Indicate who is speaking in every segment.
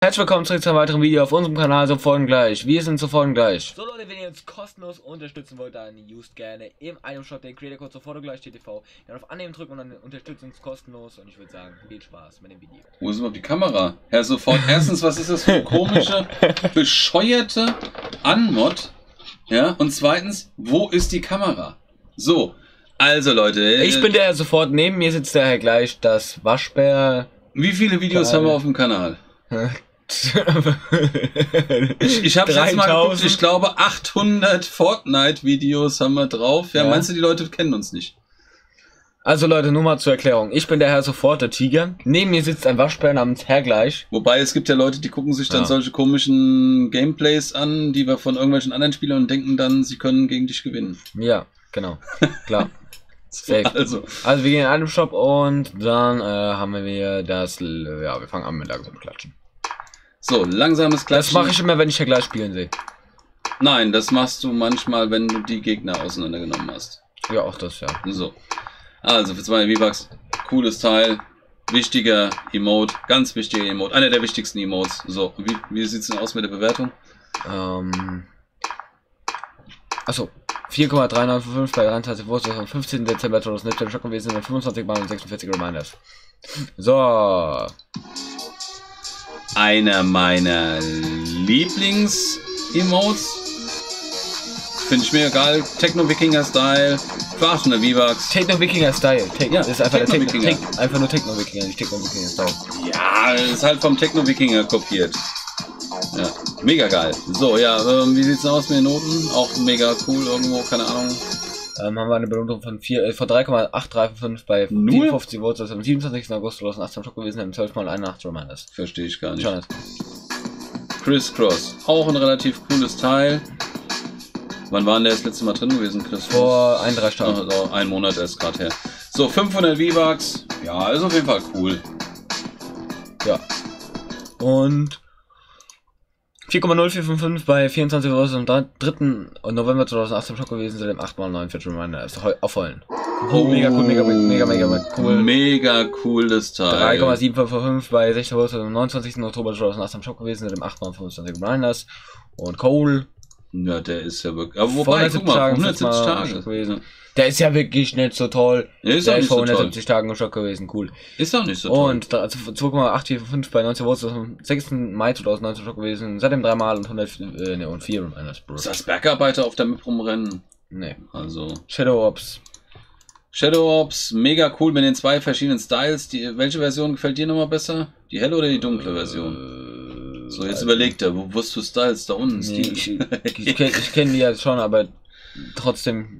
Speaker 1: Herzlich willkommen zurück zu einem weiteren Video auf unserem Kanal Sofort gleich. Wir sind sofort gleich. So Leute, wenn ihr uns kostenlos unterstützen wollt, dann used gerne im Itemshop den Creator Code sofort gleich TTV. Dann auf Annehmen drücken und dann unterstützt uns kostenlos. Und ich würde sagen, viel Spaß mit dem Video.
Speaker 2: Wo ist überhaupt die Kamera? Herr Sofort, erstens, was ist das für eine komische, bescheuerte Anmod? Ja, und zweitens, wo ist die Kamera? So, also Leute.
Speaker 1: Ich bin der Herr Sofort, neben mir sitzt der Herr gleich, das Waschbär.
Speaker 2: Wie viele Videos haben wir auf dem Kanal? Ich habe jetzt mal geguckt, ich glaube 800 Fortnite-Videos haben wir drauf. Ja, meinst du, die Leute kennen uns nicht?
Speaker 1: Also Leute, nur mal zur Erklärung. Ich bin der Herr Sofort, der Tiger. Neben mir sitzt ein Waschbär namens Herr gleich.
Speaker 2: Wobei, es gibt ja Leute, die gucken sich dann solche komischen Gameplays an, die wir von irgendwelchen anderen Spielern und denken dann, sie können gegen dich gewinnen.
Speaker 1: Ja, genau. Klar.
Speaker 2: Safe. Also
Speaker 1: wir gehen in einen Shop und dann haben wir das... Ja, wir fangen an mit langsamem Klatschen.
Speaker 2: So, langsames Klatschen.
Speaker 1: Das mache ich immer, wenn ich Herr gleich spielen sehe.
Speaker 2: Nein, das machst du manchmal, wenn du die Gegner auseinandergenommen hast.
Speaker 1: Ja, auch das, ja.
Speaker 2: So. Also, für 2 V-Bucks. Cooles Teil. Wichtiger Emote. Ganz wichtiger Emote. Einer der wichtigsten Emotes. So, wie sieht's denn aus mit der Bewertung?
Speaker 1: Achso. 4,395 bei 23 Wurzel am 15. Dezember 2017 Schock gewesen sind 25 Mal und 46 Reminders. So.
Speaker 2: Einer meiner Lieblings-Emotes. Finde ich mir egal. Techno-Wikinger-Style. Für 800 V-Bucks.
Speaker 1: Techno-Wikinger-Style.
Speaker 2: Ja,
Speaker 1: das ist einfach
Speaker 2: Techno-Wikinger.
Speaker 1: Einfach nur Techno-Wikinger, nicht Techno-Wikinger-Style.
Speaker 2: Ja, das ist halt vom Techno-Wikinger kopiert. Ja, mega geil. So, ja, wie sieht's aus mit den Noten? Auch mega cool irgendwo, keine Ahnung.
Speaker 1: Haben wir eine Benotung von 3,835 bei 54 Votes, das ist am 27. August 2018 Schock gewesen, im 12 mal 81 Reminders.
Speaker 2: Verstehe ich gar nicht. Criss-Cross, auch ein relativ cooles Teil. Wann war denn der das letzte Mal drin gewesen, Chris?
Speaker 1: Vor 31 Tagen.
Speaker 2: Also ein Monat erst gerade her. So, 500 V-Bucks. Ja, ist auf jeden Fall cool.
Speaker 1: Ja. Und 4,0455 bei 24 Votes am 3. November 2018 Schock gewesen, seit dem 8 mal 49 Reminder. Ist aufholen. Mega cool, mega cool.
Speaker 2: Mega cooles Teil.
Speaker 1: 3,755 bei 16 Votes am 29. Oktober 2018 Schock gewesen, seit dem 8 mal 25 Reminders. Und Cole.
Speaker 2: Ja, der ist ja wirklich. Aber wobei, guck mal, 170 Tage
Speaker 1: gewesen. Der ist ja wirklich nicht so toll.
Speaker 2: Der ist
Speaker 1: vor 170 Tagen im Schock gewesen, cool.
Speaker 2: Ist auch nicht so toll.
Speaker 1: Und 2,845 bei 19 Votes am 6. Mai 2019 Schock gewesen. Seitdem 3 Mal und 4 Reminders.
Speaker 2: Ist das Bergarbeiter auf der Map rumrennen?
Speaker 1: Nee.
Speaker 2: Also.
Speaker 1: Shadow Ops,
Speaker 2: mega cool mit den 2 verschiedenen Styles. Welche Version gefällt dir nochmal besser? Die helle oder die dunkle Version? So, jetzt überlegt er, wo wirst du Styles da unten?
Speaker 1: Nee, ich kenn die ja schon, aber trotzdem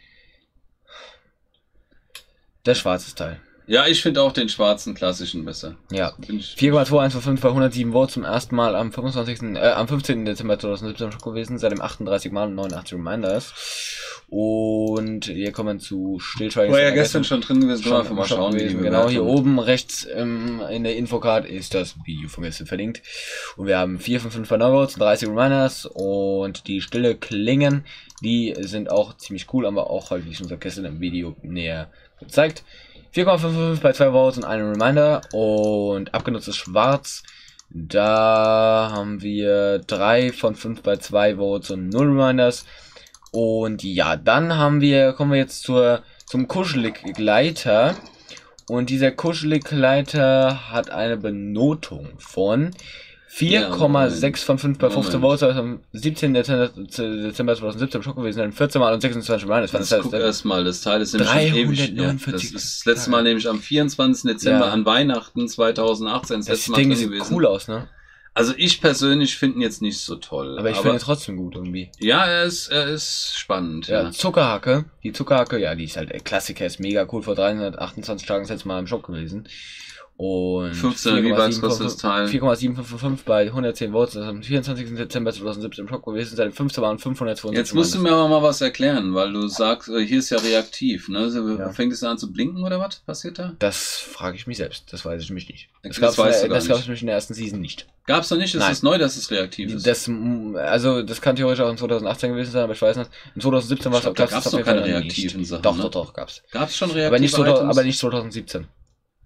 Speaker 1: der schwarze Teil.
Speaker 2: Ja, ich finde auch den schwarzen klassischen besser.
Speaker 1: Ja. 4,2155 bei 107 Votes zum ersten Mal am 15. Dezember 2017 schon gewesen, seit dem 38 Mal und 89 Reminders. Und wir kommen zu Stillschweigen.
Speaker 2: War ja gestern schon drin gewesen, schon mal schauen, wie
Speaker 1: genau, hier oben rechts in der Infocard ist das Video von gestern verlinkt. Und wir haben 455 bei 9 Votes und 30 Reminders. Und die stille Klingen, die sind auch ziemlich cool, aber auch halt, wie schon gesagt, gestern im Video näher gezeigt. 4,55 bei 2 Votes und einem Reminder und abgenutztes Schwarz. Da haben wir 3 von 5 bei 2 Votes und 0 Reminders. Und ja, dann kommen wir jetzt zum Kuscheligleiter. Und dieser Kuscheligleiter hat eine Benotung von 4,6 von 5 bei 15 Votes, also am 17. Dezember 2017 Schock gewesen, dann 14 Mal und 26 Mal.
Speaker 2: Das heißt, guck erstmal, das Teil ist nämlich schon ewig. Ja, das ist das letzte Mal nämlich am 24. Dezember an Weihnachten 2018 das letzte Mal drin gewesen.
Speaker 1: Das sieht cool aus, ne?
Speaker 2: Also ich persönlich finde ihn jetzt nicht so toll.
Speaker 1: Aber ich finde ihn trotzdem gut irgendwie.
Speaker 2: Ja, er ist spannend.
Speaker 1: Ja, Zuckerhacke. Die Zuckerhacke, ja, die ist halt Klassiker, ist mega cool. Vor 328 Tagen das letzte Mal im Shop gewesen. Und
Speaker 2: 15 V-Bucks kostet das Teil.
Speaker 1: 4,755 bei 110 Votes, das ist am 24. Dezember 2017 im Shop gewesen, seit dem 15. Mal und 572.
Speaker 2: Jetzt musst du mir aber mal was erklären, weil du sagst, hier ist ja reaktiv, ne? Fängt es an zu blinken oder was passiert da?
Speaker 1: Das frage ich mich selbst, das weiß ich mich nicht.
Speaker 2: Das gab es
Speaker 1: nämlich in der ersten Season nicht.
Speaker 2: Gab's noch nicht? Das ist neu, dass es reaktiv ist.
Speaker 1: Das kann theoretisch auch in 2018 gewesen sein, aber ich weiß nicht. In 2017 war es
Speaker 2: da gab's noch keine reaktiven Sachen.
Speaker 1: Doch, gab's.
Speaker 2: Gab's schon reaktive
Speaker 1: aber nicht 2017.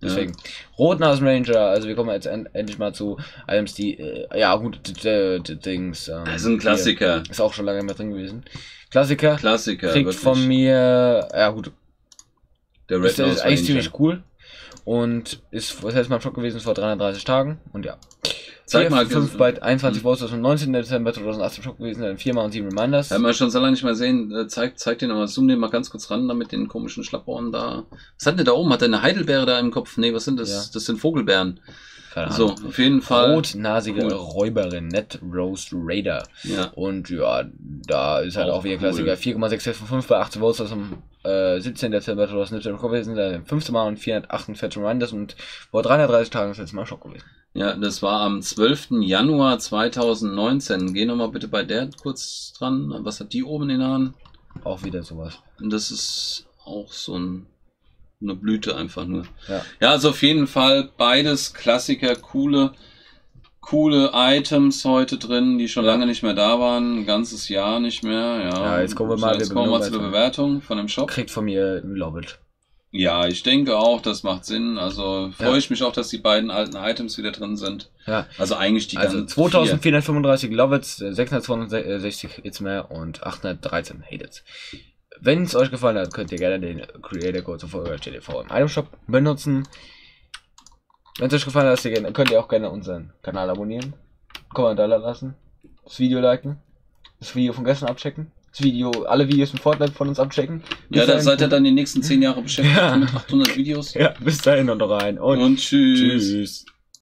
Speaker 1: Deswegen. Rotnasen-Ranger, also wir kommen jetzt endlich mal zu Items, die, ja gut, Dings.
Speaker 2: Das ist ein Klassiker.
Speaker 1: Ist auch schon lange mehr drin gewesen. Klassiker.
Speaker 2: Klassiker.
Speaker 1: Kriegt
Speaker 2: wirklich.
Speaker 1: von mir, ja gut.
Speaker 2: Der Red Nose
Speaker 1: ist eigentlich
Speaker 2: Ranger.
Speaker 1: ziemlich cool. Und ist das letzte Mal im Shop gewesen vor 330 Tagen. Und ja.
Speaker 2: Zeig mal.
Speaker 1: 5 bei 21 Votes vom 19. Dezember 2018 im Shop gewesen. Dann 4 mal und 7 Reminders.
Speaker 2: Haben wir schon so lange nicht mehr sehen. Zeig den nochmal. Zoom den mal ganz kurz ran, da mit den komischen Schlappohren da. Was hat der da oben? Hat der eine Heidelbeere da im Kopf? Nee, was sind das?
Speaker 1: Ja.
Speaker 2: Das sind Vogelbeeren.
Speaker 1: Keine
Speaker 2: So,
Speaker 1: Ahnung.
Speaker 2: auf jeden Fall.
Speaker 1: Rotnasige
Speaker 2: Cool.
Speaker 1: Räuberin, Net Roast Raider.
Speaker 2: Ja.
Speaker 1: Und ja, da ist halt auch wieder
Speaker 2: cool.
Speaker 1: Klassiker. 4,6 von 5 bei 18 Votes aus dem 17. Dezember 2017 gewesen. Dann 15 Mal und 448 Reminders und vor 330 Tagen ist jetzt mal Schock gewesen.
Speaker 2: Ja, das war am 12. Januar 2019. Geh nochmal bitte bei der kurz dran. Was hat die oben in den Haaren?
Speaker 1: Auch wieder sowas.
Speaker 2: Und das ist auch so eine Blüte einfach nur.
Speaker 1: Ja.
Speaker 2: Ja, also auf jeden Fall beides Klassiker, coole Items heute drin, die schon lange nicht mehr da waren, ein ganzes Jahr nicht mehr. Ja,
Speaker 1: Jetzt kommen wir mal,
Speaker 2: jetzt kommen wir zu der Bewertung von dem Shop.
Speaker 1: Kriegt von mir ein Lobbit.
Speaker 2: Ja, ich denke auch, das macht Sinn. Also freue ich mich auch, dass die beiden alten Items wieder drin sind.
Speaker 1: Ja.
Speaker 2: Also eigentlich die
Speaker 1: Also
Speaker 2: ganzen
Speaker 1: 2435 Lovets, 662 Hits mehr und 813 Hated. Wenn es euch gefallen hat, könnt ihr gerne den Creator Code zur Folge TDV im Item Shop benutzen. Wenn es euch gefallen hat, könnt ihr auch gerne unseren Kanal abonnieren, Kommentar lassen, das Video liken, das Video von gestern abchecken, alle Videos mit Fortnite von uns abchecken.
Speaker 2: Ja, da seid ihr dann die nächsten 10 Jahre beschäftigt
Speaker 1: Ja.
Speaker 2: mit 800 Videos.
Speaker 1: Ja, bis dahin und rein
Speaker 2: Und tschüss.
Speaker 1: Tschüss.